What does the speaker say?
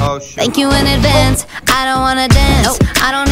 Thank you in advance. I don't wanna dance. I don't